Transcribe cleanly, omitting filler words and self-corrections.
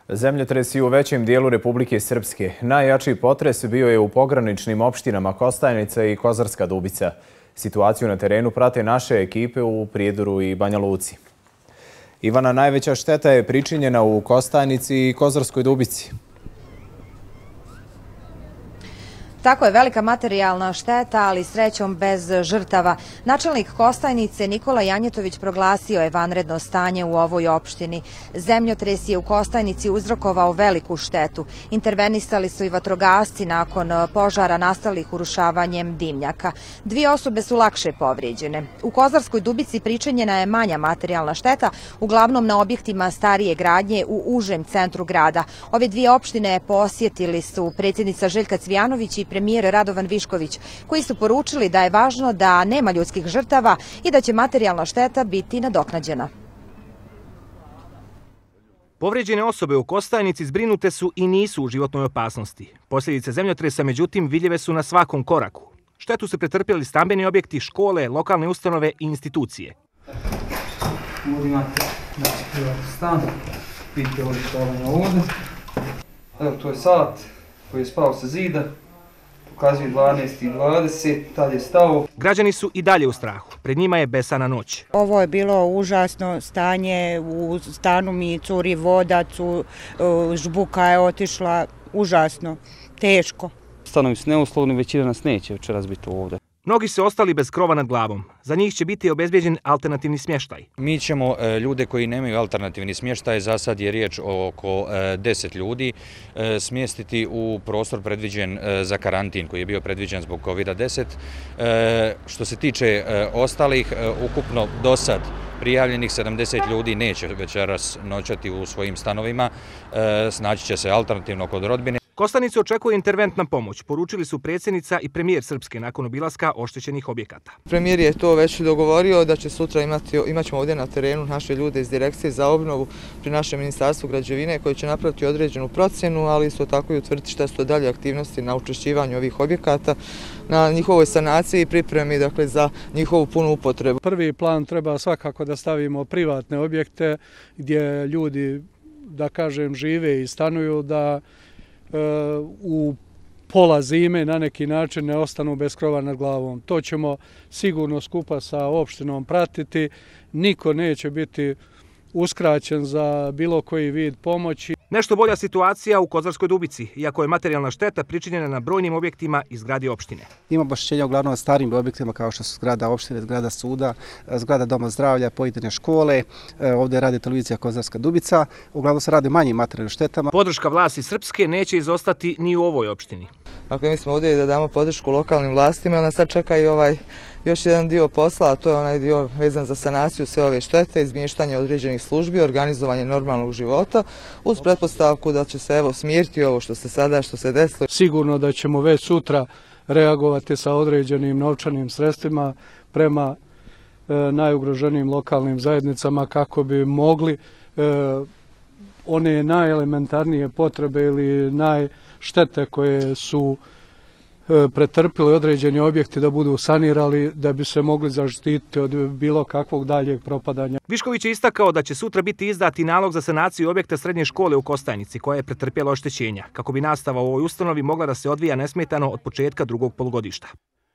Zemljotres i u većem dijelu Republike Srpske. Najjači potres bio je u pograničnim opštinama Kostajnica i Kozarska Dubica. Situaciju na terenu prate naše ekipe u Prijedoru i Banja Luci. Ivana, najveća šteta je pričinjena u Kostajnici i Kozarskoj Dubici. Tako je, velika materijalna šteta, ali srećom bez žrtava. Načelnik Kostajnice Nikola Janjetović proglasio je vanredno stanje u ovoj opštini. Zemljotres je u Kostajnici uzrokovao veliku štetu. Intervenisali su i vatrogasci nakon požara nastalih urušavanjem dimnjaka. 2 osobe su lakše povrijeđene. U Kozarskoj Dubici pričinjena je manja materijalna šteta, uglavnom na objektima starije gradnje u užem centru grada. Ove 2 opštine posjetili su predsjednica Željka Cvijanović i premijer Radovan Višković, koji su poručili da je važno da nema ljudskih žrtava i da će materijalna šteta biti nadoknađena. Povrijeđene osobe u Kostajnici zbrinute su i nisu u životnoj opasnosti. Posljedice zemljotresa, međutim, vidljive su na svakom koraku. Štetu su pretrpjeli stambeni objekti, škole, lokalne ustanove i institucije. Ovdje imate stan, vidite ovdje stavljanje ovdje. Evo, to je sat koji je spao sa zida. Pokazuju 12:20, tad je stao. Građani su i dalje u strahu. Pred njima je besana noć. Ovo je bilo užasno stanje. U stanu mi curi voda, žbuka je otišla. Užasno, teško. Stanovi su neuslovni, većina nas neće večeras biti ovdje. Mnogi su ostali bez krova nad glavom. Za njih će biti obezbeđen alternativni smještaj. Mi ćemo ljude koji nemaju alternativni smještaj, za sad je riječ oko 10 ljudi, smjestiti u prostor predviđen za karantin koji je bio predviđen zbog COVID-19. Što se tiče ostalih, ukupno do sad prijavljenih 70 ljudi neće večeras noćati u svojim stanovima, snaći će se alternativno kod rodbine. Kostajnicu očekuje interventna pomoć, poručili su predsjednica i premijer Srpske nakon obilaska oštećenih objekata. Premijer je to već dogovorio da će sutra imaćemo ovdje na terenu naše ljude iz Direkcije za obnovu pri našem ministarstvu građevine koji će napraviti određenu procjenu, ali isto tako i utvrditi šta su dalje aktivnosti na učvršćivanju ovih objekata, na njihovoj sanaciji i pripremi, dakle, za njihovu punu upotrebu. Prvi plan treba svakako da stavimo privatne objekte gdje ljudi, da kažem, žive i stanuju, da u pola zime na neki način ne ostanu bez krova nad glavom. To ćemo sigurno skupa sa opštinom pratiti. Niko neće biti uskraćen za bilo koji vid pomoći. Nešto bolja situacija u Kozarskoj Dubici, iako je materijalna šteta pričinjena na brojnim objektima i zgradi opštine. Ima oštećenja uglavnom na starim objektima kao što su zgrada opštine, zgrada suda, zgrada doma zdravlja, pojedine škole. Ovdje radi televizija Kozarska Dubica. Uglavnom se radi manjim materijalnim štetama. Podrška vlasti Srpske neće izostati ni u ovoj opštini. Dakle, mi smo ovdje da damo podršku lokalnim vlastima, onda sad čeka i još jedan dio posla, a to je onaj dio vezan za sanaciju sve ove štete, izmještanje određenih službi, organizovanje normalnog života, uz pretpostavku da će se smiriti ovo što se desilo. Sigurno da ćemo već sutra reagovati sa određenim novčanim sredstvima prema najugroženijim lokalnim zajednicama kako bi mogli one najelementarnije potrebe ili najštete koje su pretrpili određeni objekti da budu sanirali da bi se mogli zaštititi od bilo kakvog daljeg propadanja. Višković je istakao da će sutra biti izdati nalog za sanaciju objekta srednje škole u Kostajnici koja je pretrpjela oštećenja, kako bi nastava u ovoj ustanovi mogla da se odvija nesmetano od početka drugog polugodišta.